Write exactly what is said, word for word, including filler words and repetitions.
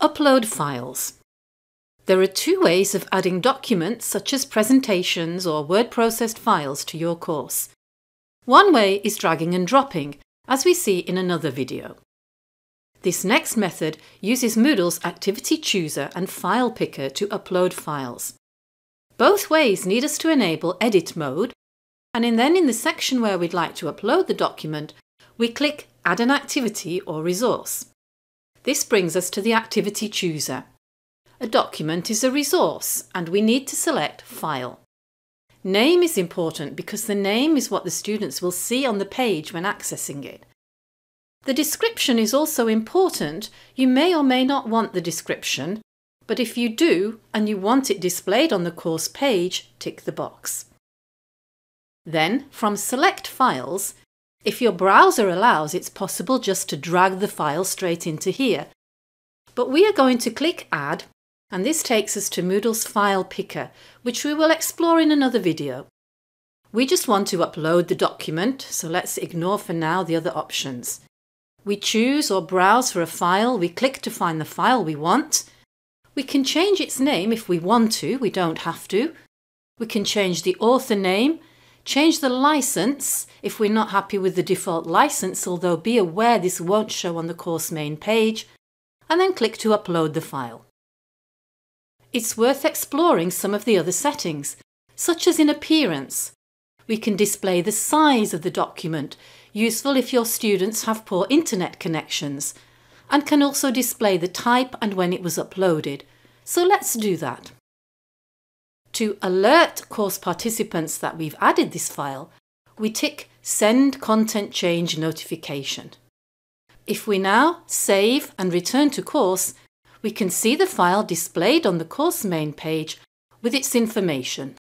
Upload files. There are two ways of adding documents such as presentations or word processed files to your course. One way is dragging and dropping, as we see in another video. This next method uses Moodle's Activity Chooser and File Picker to upload files. Both ways need us to enable Edit mode, and in then in the section where we'd like to upload the document, we click Add an activity or resource. This brings us to the Activity Chooser. A document is a resource and we need to select File. Name is important because the name is what the students will see on the page when accessing it. The description is also important. You may or may not want the description, but if you do and you want it displayed on the course page, tick the box. Then, from Select Files, if your browser allows, it's possible just to drag the file straight into here. But we are going to click Add, and this takes us to Moodle's File Picker, which we will explore in another video. We just want to upload the document, so let's ignore for now the other options. We choose or browse for a file, we click to find the file we want. We can change its name if we want to, we don't have to. We can change the author name, change the license if we're not happy with the default license, although be aware this won't show on the course main page, and then click to upload the file. It's worth exploring some of the other settings, such as in Appearance. We can display the size of the document, useful if your students have poor internet connections, and can also display the type and when it was uploaded. So let's do that. To alert course participants that we've added this file, we tick Send Content Change Notification. If we now save and return to course, we can see the file displayed on the course main page with its information.